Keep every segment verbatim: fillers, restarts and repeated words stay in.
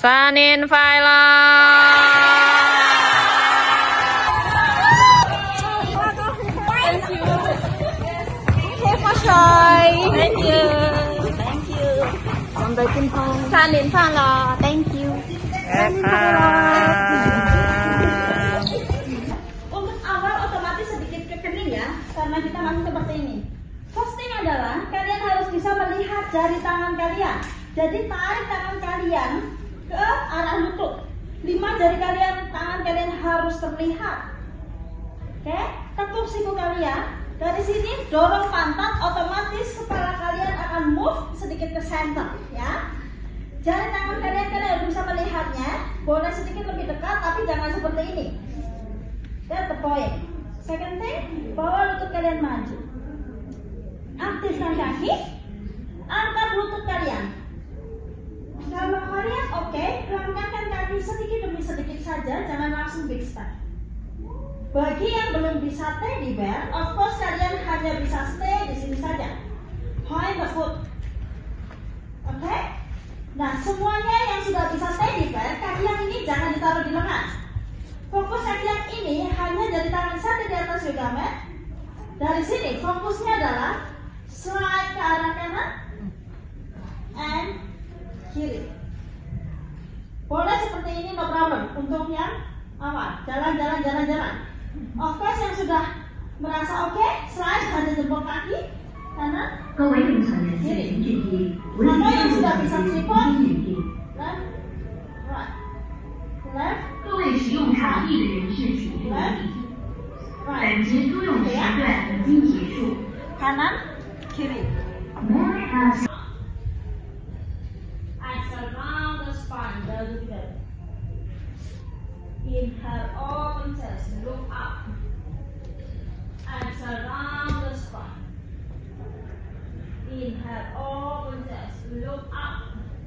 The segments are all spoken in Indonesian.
Sanin Faila. Thank you. Okay, for shy. Thank you. Thank you. Sampai jumpa. Sanin Faila. Thank you. Sanin Faila. Untuk awal otomatis sedikit kekening ya, karena kita masih seperti ini. First thing adalah kalian harus bisa melihat jari tangan kalian. Jadi tarik tangan kalian ke arah lutut. Lima jari kalian, tangan kalian harus terlihat. Oke, tekuk siku kalian. Dari sini dorong pantat, otomatis kepala kalian akan move sedikit ke center, ya. Jari tangan kalian kalian harus bisa melihatnya. Boleh sedikit lebih dekat, tapi jangan seperti ini. That's the point. Second thing, bawa lutut kalian maju. Aktifkan kaki, angkat lutut kalian. Kalau kalian oke, okay, langkahkan kaki sedikit demi sedikit saja, jangan langsung big step. Bagi yang belum bisa teddy bear, of course kalian hanya bisa stay di sini saja. Point the foot. Oke? Okay? Nah, semuanya yang sudah bisa teddy bear, kaki yang ini jangan ditaruh di lengan. Fokus kaki yang ini hanya dari tangan satu di atas yoga mat. Dari sini fokusnya adalah slide ke arah kanan and kiri. Boleh seperti ini, no problem. Untuk yang awal, jalan, jalan, jalan, jalan. Of course yang sudah merasa oke, okay, slide hanya jempol kaki kanan, kiri. Atau yang sudah bisa tripod, left, right, left, left, right. Okay, ya? Kanan, kiri. Exhale round the spine, dari kita. Inhale, open chest, look up. Exhale round the spine. Inhale, open chest, look up.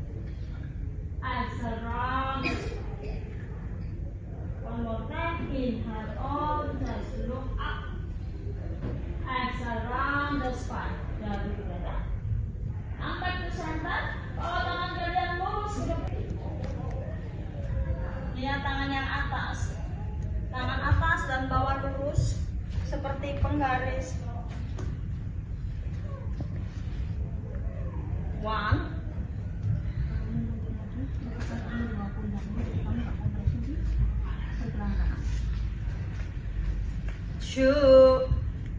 Exhale round the spine. One more time. Inhale, open chest, look up. Exhale round the spine. Dari kita. Angkat ke center. Bawa tangan kalian lurus ke depan. Lihat tangan yang atas. Tangan atas dan bawah lurus seperti penggaris. One. Two.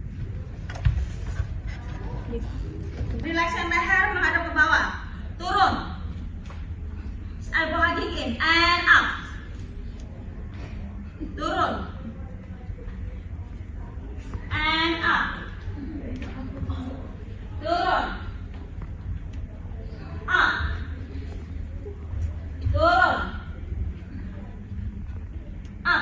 Relaxkan leher menghadap ke bawah. Turun. Elbow hugging in and up. Turun. And up. Turun. Up. Turun. Up.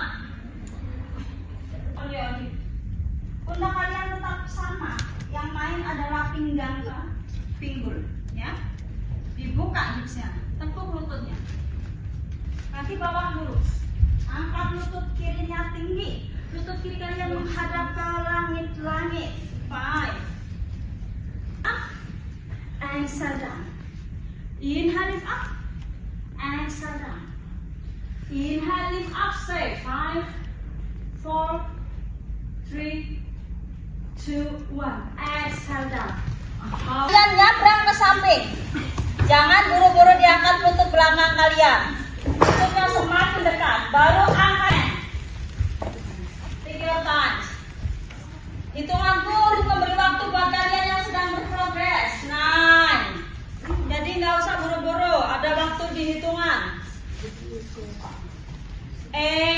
Oke, oke. Pundak kalian tetap sama. Yang main adalah pinggang ke pinggul, ya. Dibuka hipsnya, tekuk lututnya. Kaki bawah lurus. Angkat lutut kirinya tinggi. Lutut kiri kalian menghadap ke langit-langit. Five. Up. Exhale down. Inhale lift up. Exhale down. Inhale lift up straight. Five, four, three, two, one. Exhale down. Kalian nyabrang ke samping. Jangan buru-buru diangkat lutut belakang kalian. Lututnya semakin dekat. Baru angkat. Tiga times. Hitunganku untuk memberi waktu buat kalian yang sedang berprogres. Nine. Jadi nggak usah buru-buru. Ada waktu di hitungan. Eight.